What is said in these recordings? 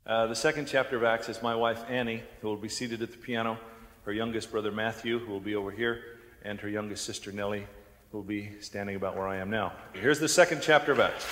The second chapter of Acts is my wife Annie, who will be seated at the piano, her youngest brother Matthew, who will be over here, and her youngest sister Nellie, who will be standing about where I am now. Here's the second chapter of Acts.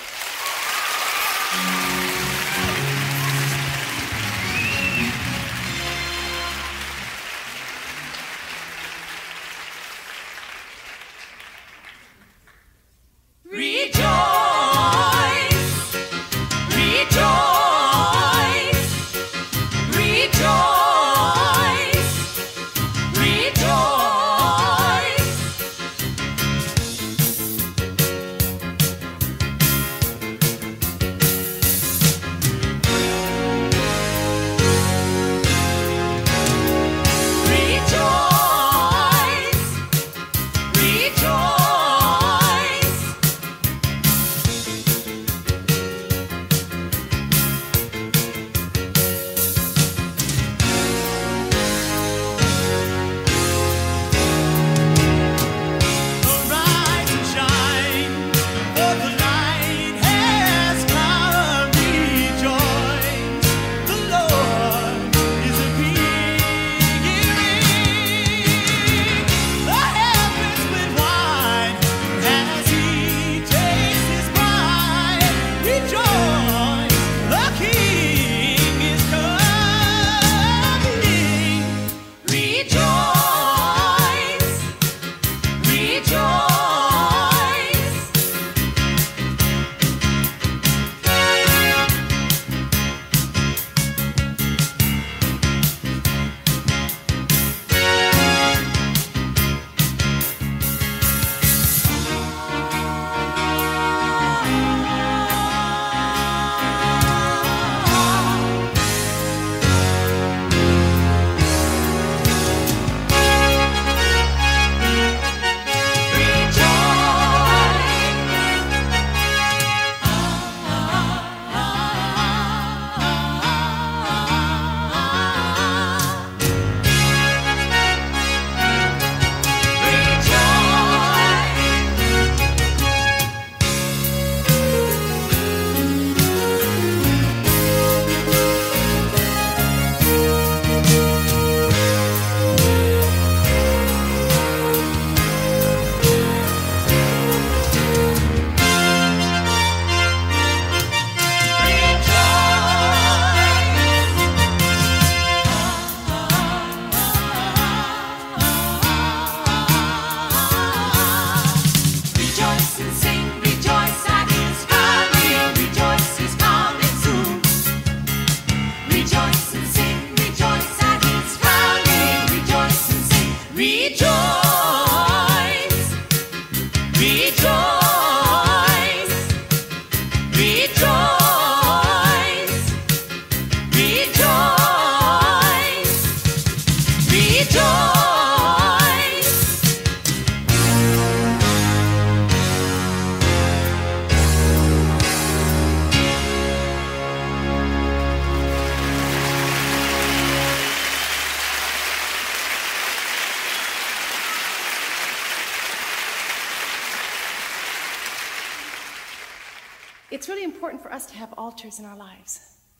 It's really important for us to have altars in our lives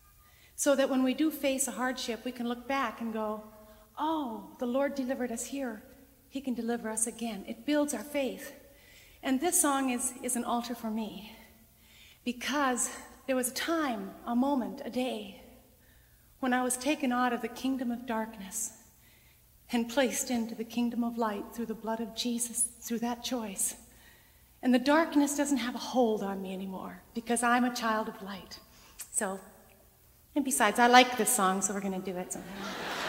so that when we do face a hardship, we can look back and go, oh, the Lord delivered us here. He can deliver us again. It builds our faith. And this song is an altar for me because there was a time, a moment, a day when I was taken out of the kingdom of darkness and placed into the kingdom of light through the blood of Jesus, through that choice. And the darkness doesn't have a hold on me anymore because I'm a child of light. So, and besides, I like this song, so we're going to do it somehow.